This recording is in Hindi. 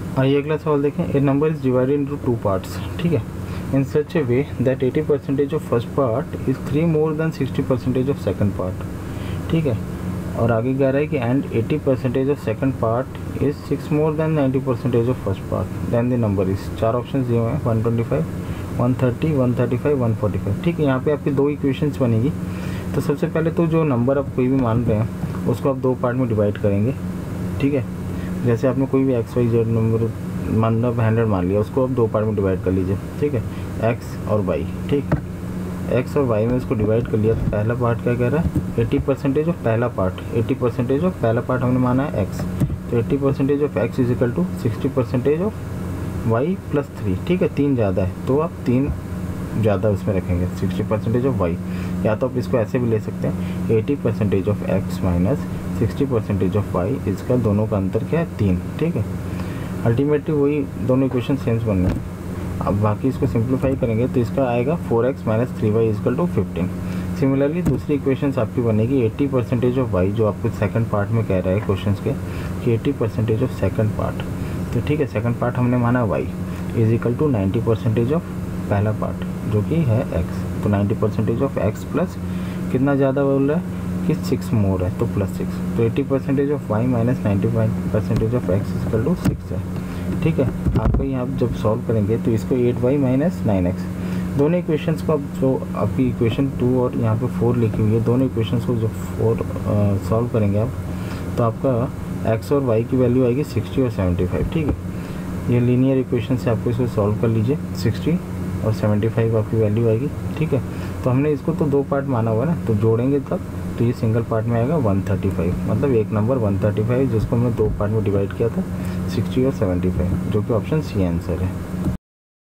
आइए अगला सवाल देखें। A number is divided into two parts, ठीक है, in such a way that 80% of first part is 3 more than 60% of second part, ठीक है। और आगे कह रहा है कि and 80% of second part is 6 more than 90% of first part, then the number is, चार ऑप्शन दिए हुए हैं 125, 130, 135, 145, ठीक है। यहाँ पे आपकी दो इक्वेशंस बनेगी। तो सबसे पहले तो जो नंबर आप कोई भी मान रहे हैं उसको आप दो पार्ट में डिवाइड करेंगे, ठीक है। जैसे आपने कोई भी एक्स वाई जेड नंबर मतलब 100 मान लिया, उसको आप दो पार्ट में डिवाइड कर लीजिए, ठीक है, एक्स और वाई, ठीक। एक्स और वाई में उसको डिवाइड कर लिया तो पहला पार्ट क्या कह रहा है, 80% ऑफ पहला पार्ट, 80% ऑफ पहला पार्ट हमने माना है एक्स, तो 80% of x is equal to 60% of y plus 3, ठीक है। 3 ज़्यादा है तो आप 3 ज़्यादा उसमें रखेंगे, 60% ऑफ वाई, या तो आप इसको ऐसे भी ले सकते हैं 80% of x minus 60% of y, इसका दोनों का अंतर क्या है 3, ठीक है। अल्टीमेटली वही दोनों इक्वेशन सेम बनने हैं। अब बाकी इसको सिंप्लीफाई करेंगे तो इसका आएगा 4x minus 3y is equal to 15। Similarly दूसरी इक्वेशन आपकी बनेगी 80% ऑफ y, जो आपको सेकंड पार्ट में कह रहा है क्वेश्चन के कि 80% ऑफ सेकंड पार्ट, तो ठीक है, सेकंड पार्ट हमने माना y is equal to 90% of पहला पार्ट जो कि है x, तो 90% ऑफ x प्लस कितना ज़्यादा बोल रहा है कि 6 मोर है तो प्लस 6, तो 80% of y minus 90% of x is equal to 6 है, ठीक है। आपको यहाँ जब सॉल्व करेंगे तो इसको 8y माइनस 9x, दोनों इक्वेशंस को अब जो आपकी इक्वेशन 2 और यहाँ पे 4 लिखी हुई है, दोनों इक्वेशंस को जब 4 सॉल्व करेंगे आप तो आपका x और y की वैल्यू आएगी 60 और 75, ठीक है। ये लीनियर इक्वेशन से आपको इसको सॉल्व कर लीजिए, 60 और 75 आपकी वैल्यू आएगी, ठीक है। तो हमने इसको तो दो पार्ट माना हुआ है ना, तो जोड़ेंगे तब तो ये सिंगल पार्ट में आएगा 135, मतलब एक नंबर 135 जिसको हमने दो पार्ट में डिवाइड किया था 60 और 75, जो कि ऑप्शन सी आंसर है।